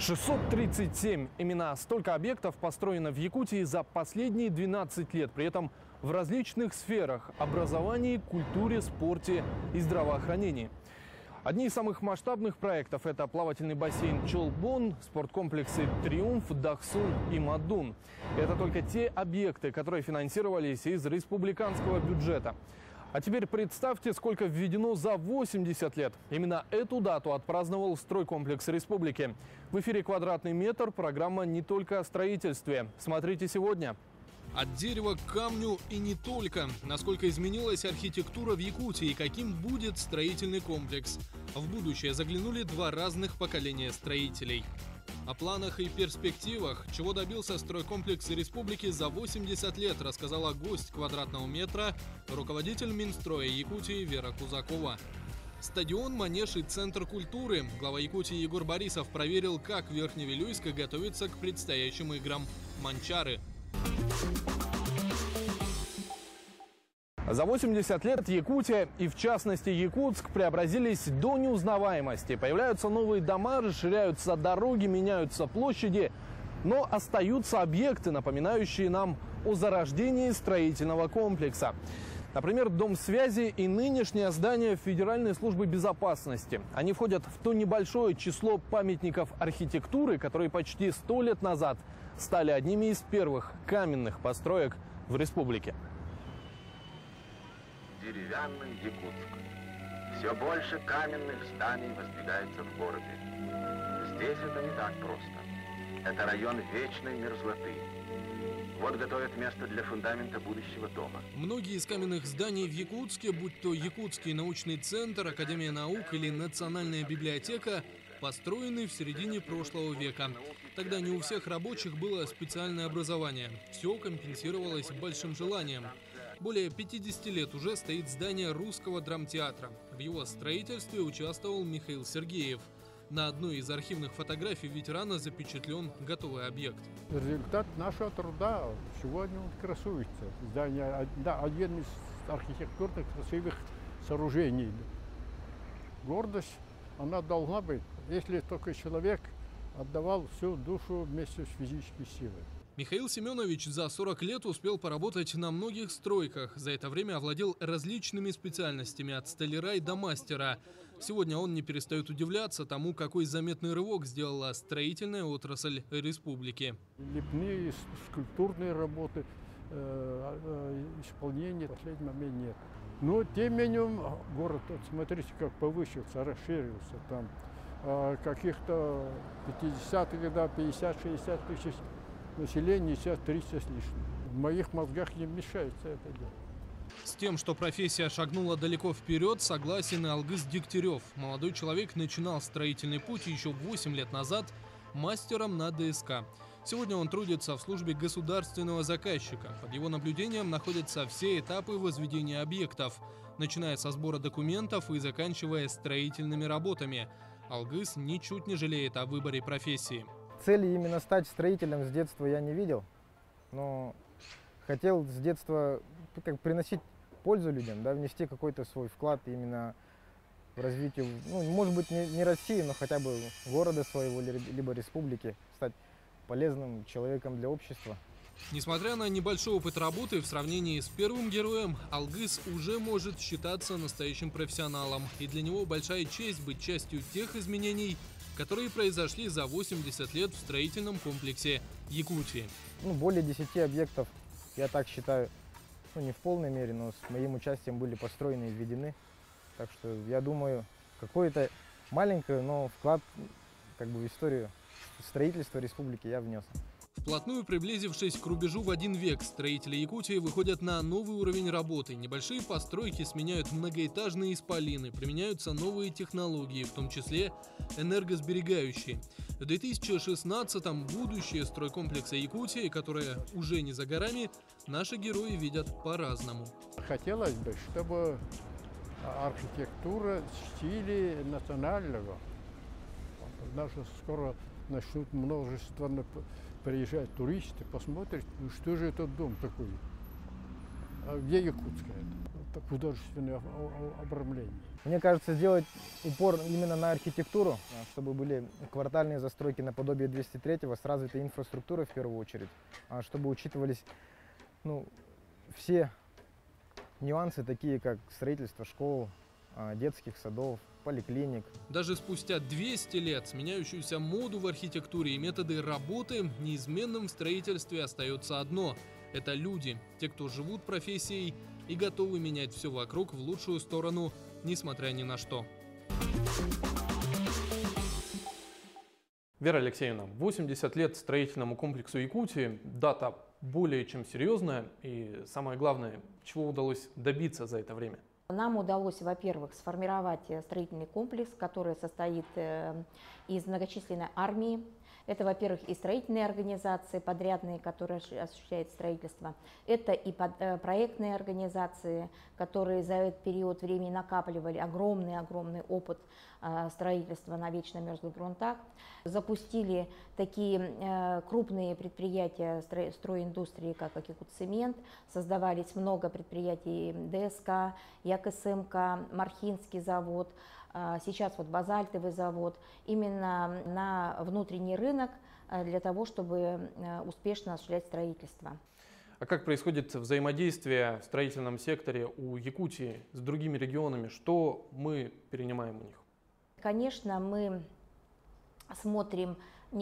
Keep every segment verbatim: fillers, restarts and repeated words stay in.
шестьсот тридцать семь. Именно столько объектов построено в Якутии за последние двенадцать лет. При этом в различных сферах – образовании, культуре, спорте и здравоохранении. Одни из самых масштабных проектов – это плавательный бассейн Чолбон, спорткомплексы Триумф, Дахсун и Мадун. Это только те объекты, которые финансировались из республиканского бюджета. А теперь представьте, сколько введено за восемьдесят лет. Именно эту дату отпраздновал стройкомплекс республики. В эфире «Квадратный метр» программа не только о строительстве. Смотрите сегодня. От дерева к камню и не только. Насколько изменилась архитектура в Якутии и каким будет строительный комплекс. В будущее заглянули два разных поколения строителей. О планах и перспективах, чего добился стройкомплекс республики за восемьдесят лет, рассказала гость «Квадратного метра», руководитель Минстроя Якутии Вера Кузакова. Стадион, манеж и центр культуры. Глава Якутии Егор Борисов проверил, как Верхневилюйск готовится к предстоящим играм «Манчары». За восемьдесят лет Якутия и, в частности, Якутск преобразились до неузнаваемости. Появляются новые дома, расширяются дороги, меняются площади, но остаются объекты, напоминающие нам о зарождении строительного комплекса. Например, Дом связи и нынешнее здание Федеральной службы безопасности. Они входят в то небольшое число памятников архитектуры, которые почти сто лет назад стали одними из первых каменных построек в республике. Деревянный Якутск. Все больше каменных зданий воздвигается в городе. Здесь это не так просто. Это район вечной мерзлоты. Вот готовят место для фундамента будущего дома. Многие из каменных зданий в Якутске, будь то Якутский научный центр, Академия наук или Национальная библиотека, построены в середине прошлого века. Тогда не у всех рабочих было специальное образование. Все компенсировалось большим желанием. Более пятидесяти лет уже стоит здание Русского драмтеатра. В его строительстве участвовал Михаил Сергеев. На одной из архивных фотографий ветерана запечатлен готовый объект. Результат нашего труда сегодня он красуется. Здание, да, один из архитектурных красивых сооружений. Гордость, она должна быть, если только человек отдавал всю душу вместе с физической силой. Михаил Семенович за сорок лет успел поработать на многих стройках. За это время овладел различными специальностями от столяра и до мастера. Сегодня он не перестает удивляться тому, какой заметный рывок сделала строительная отрасль республики. Лепные, скульптурные работы, э, э, исполнения в последний момент нет. Но тем не менее город, вот смотрите, как повысился, расширился. Там э, каких-то пятидесятых годов пятьдесят-шестьдесят тысяч населения, сейчас триста с лишним. В моих мозгах не вмещается это дело. С тем, что профессия шагнула далеко вперед, согласен и Алгыс Дегтярев. Молодой человек начинал строительный путь еще восемь лет назад мастером на ДСК. Сегодня он трудится в службе государственного заказчика. Под его наблюдением находятся все этапы возведения объектов, начиная со сбора документов и заканчивая строительными работами. Алгыс ничуть не жалеет о выборе профессии. Цели именно стать строителем с детства я не видел, но хотел с детства как приносить пользу людям, да, внести какой-то свой вклад именно в развитие, ну, может быть, не, не России, но хотя бы города своего, либо республики, стать полезным человеком для общества. Несмотря на небольшой опыт работы, в сравнении с первым героем, Алгыс уже может считаться настоящим профессионалом. И для него большая честь быть частью тех изменений, которые произошли за восемьдесят лет в строительном комплексе Якутии. Ну, более десяти объектов, я так считаю, ну, не в полной мере, но с моим участием были построены и введены. Так что я думаю, какой-то маленький, но вклад как бы в историю строительства республики я внес. Вплотную приблизившись к рубежу в один век, строители Якутии выходят на новый уровень работы. Небольшие постройки сменяют многоэтажные исполины, применяются новые технологии, в том числе энергосберегающие. В две тысячи шестнадцатом будущее стройкомплекса Якутии, которое уже не за горами, наши герои видят по-разному. Хотелось бы, чтобы архитектура в стиле национального. Даже скоро начнут множество приезжать туристы, посмотрят, что же этот дом такой, а где Якутск это. художественное обрамление. Мне кажется, сделать упор именно на архитектуру, чтобы были квартальные застройки наподобие двести третьего с развитой инфраструктурой в первую очередь, чтобы учитывались ну, все нюансы, такие как строительство школ, детских садов, поликлиник. Даже спустя двести лет сменяющуюся моду в архитектуре и методы работы неизменным в строительстве остается одно – это люди, те, кто живут профессией и готовы менять все вокруг в лучшую сторону, несмотря ни на что. Вера Алексеевна, восемьдесят лет строительному комплексу Якутии – дата более чем серьезная. И самое главное, чего удалось добиться за это время? Нам удалось, во-первых, сформировать строительный комплекс, который состоит из многочисленной армии. Это, во-первых, и строительные организации, подрядные, которые осуществляют строительство. Это и проектные организации, которые за этот период времени накапливали огромный-огромный опыт строительства на вечно мерзлых грунтах. Запустили такие крупные предприятия стройиндустрии, как Якутцемент. Создавались много предприятий ДСК, ЯКСМК, Мархинский завод. Сейчас вот базальтовый завод, именно на внутренний рынок для того, чтобы успешно осуществлять строительство. А как происходит взаимодействие в строительном секторе у Якутии с другими регионами? Что мы перенимаем у них? Конечно, мы смотрим не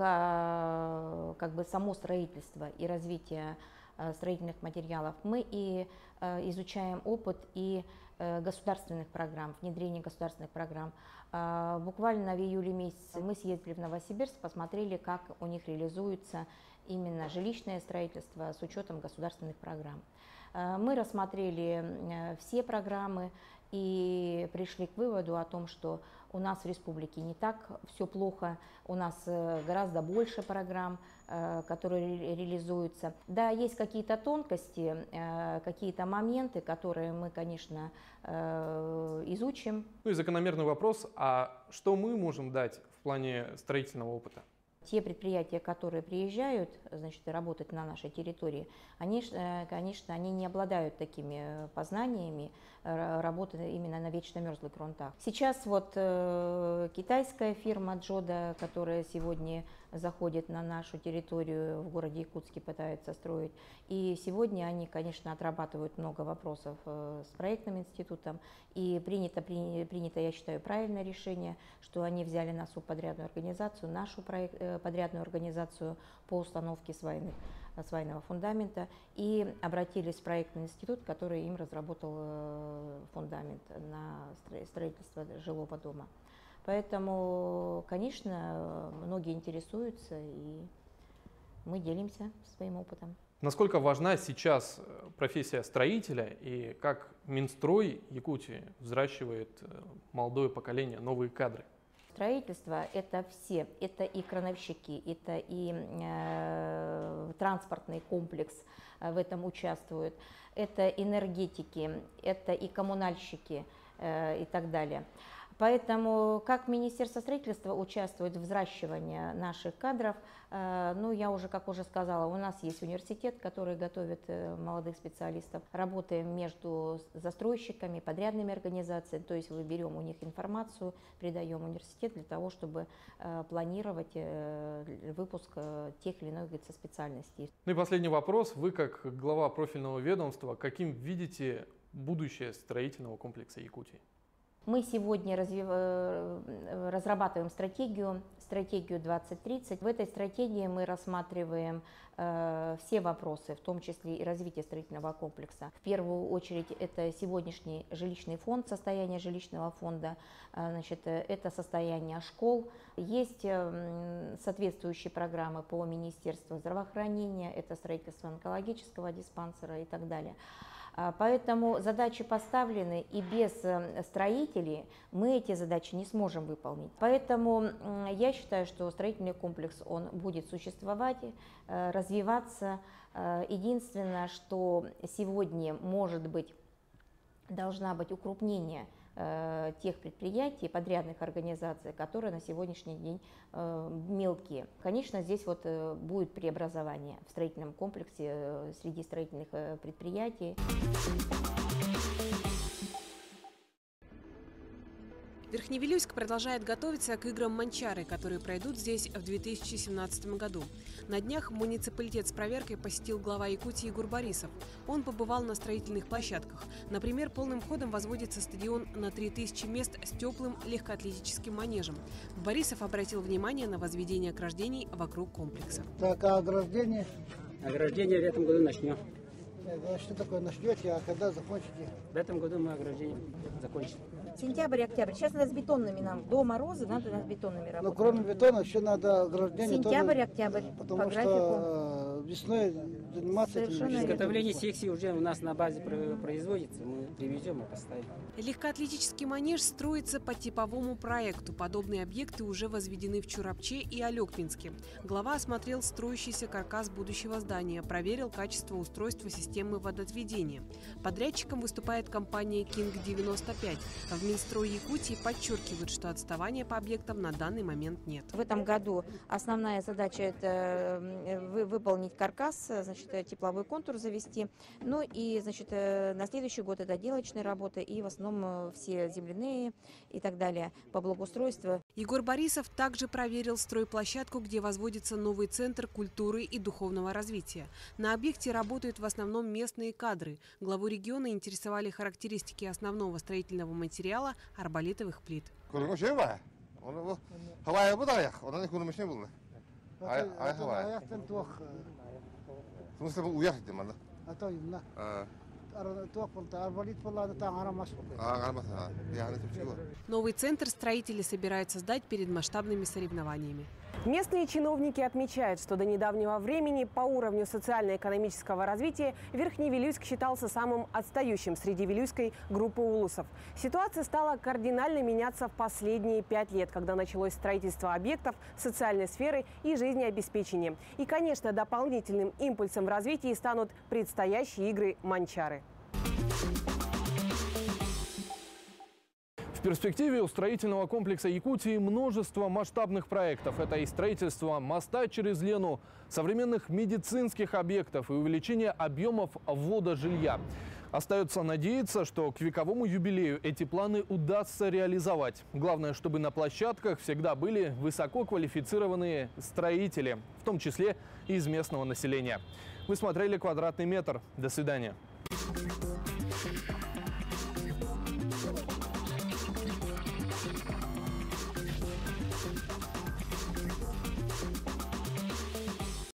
только как бы само строительство и развитие строительных материалов, мы и изучаем опыт и государственных программ, внедрение государственных программ. Буквально в июле месяце мы съездили в Новосибирск, посмотрели, как у них реализуется именно жилищное строительство с учетом государственных программ. Мы рассмотрели все программы и пришли к выводу о том, что у нас в республике не так все плохо, у нас гораздо больше программ, которые реализуются. Да, есть какие-то тонкости, какие-то моменты, которые мы, конечно, изучим. Ну и закономерный вопрос, а что мы можем дать в плане строительного опыта? Те предприятия, которые приезжают, значит, работать на нашей территории, они, конечно, они не обладают такими познаниями работы именно на вечно мерзлых грунтах. Сейчас вот э, китайская фирма Джода, которая сегодня заходит на нашу территорию в городе Якутске, пытается строить. И сегодня они, конечно, отрабатывают много вопросов э, с проектным институтом. И принято, при, принято, я считаю, правильное решение, что они взяли нас в подрядную организацию, нашу проект, э, подрядную организацию по установке свайных, свайного фундамента, и обратились в проектный институт, который им разработал э, фундамент на строительство жилого дома. Поэтому, конечно, многие интересуются, и мы делимся своим опытом. Насколько важна сейчас профессия строителя и как Минстрой Якутии взращивает молодое поколение, новые кадры? Строительство – это все, это и крановщики, это и э, транспортный комплекс в этом участвует, это энергетики, это и коммунальщики э, и так далее. Поэтому как Министерство строительства участвует в взращивании наших кадров, э, ну я уже, как уже сказала, у нас есть университет, который готовит э, молодых специалистов. Работаем между застройщиками, подрядными организациями, то есть мы берем у них информацию, передаем в университет для того, чтобы э, планировать э, выпуск э, тех или иных специальностей. Ну и последний вопрос. Вы как глава профильного ведомства, каким видите будущее строительного комплекса Якутии? Мы сегодня развив... разрабатываем стратегию, стратегию двадцать тридцать. В этой стратегии мы рассматриваем э, все вопросы, в том числе и развитие строительного комплекса. В первую очередь это сегодняшний жилищный фонд, состояние жилищного фонда, э, значит, это состояние школ. Есть э, соответствующие программы по Министерству здравоохранения, это строительство онкологического диспансера и так далее. Поэтому задачи поставлены, и без строителей мы эти задачи не сможем выполнить. Поэтому я считаю, что строительный комплекс он будет существовать, развиваться. Единственное, что сегодня может быть, должна быть укрупнение тех предприятий, подрядных организаций, которые на сегодняшний день мелкие. Конечно, здесь вот будет преобразование в строительном комплексе среди строительных предприятий. Верхневилюйск продолжает готовиться к играм Манчары, которые пройдут здесь в две тысячи семнадцатом году. На днях муниципалитет с проверкой посетил глава Якутии Егор Борисов. Он побывал на строительных площадках. Например, полным ходом возводится стадион на три тысячи мест с теплым легкоатлетическим манежем. Борисов обратил внимание на возведение ограждений вокруг комплекса. Так, а ограждение? Ограждение в этом году начнем. Что такое начнете, а когда закончите? В этом году мы ограждение закончим. Сентябрь, октябрь. Сейчас надо с бетонными нам. До мороза надо с бетонными работать. Но кроме бетона еще надо ограждение. Сентябрь, тоже, октябрь. Потому по что графику. Весной заниматься Совершенно этим. Изготовление секции уже у нас на базе производится. Мы привезем и поставим. Легкоатлетический манеж строится по типовому проекту. Подобные объекты уже возведены в Чурапче и Алекпинске. Глава осмотрел строящийся каркас будущего здания, проверил качество устройства системы водоотведения. Подрядчиком выступает компания Кинг девяносто пять. В Минстрой Якутии подчеркивают, что отставания по объектам на данный момент нет. В этом году основная задача – это выполнить каркас, значит, тепловой контур завести. Ну и, значит, на следующий год это отделочные работы и в основном все земляные и так далее по благоустройству. Егор Борисов также проверил стройплощадку, где возводится новый центр культуры и духовного развития. На объекте работают в основном местные кадры. Главу региона интересовали характеристики основного строительного материала – арболитовых плит. Новый центр строители собирают создать перед масштабными соревнованиями. Местные чиновники отмечают, что до недавнего времени по уровню социально-экономического развития Верхневилюйск считался самым отстающим среди вилюйской группы улусов. Ситуация стала кардинально меняться в последние пять лет, когда началось строительство объектов социальной сферы и жизнеобеспечения. И, конечно, дополнительным импульсом в развитии станут предстоящие игры Манчары. В перспективе у строительного комплекса Якутии множество масштабных проектов. Это и строительство моста через Лену, современных медицинских объектов и увеличение объемов ввода жилья. Остается надеяться, что к вековому юбилею эти планы удастся реализовать. Главное, чтобы на площадках всегда были высококвалифицированные строители, в том числе и из местного населения. Вы смотрели «Квадратный метр». До свидания.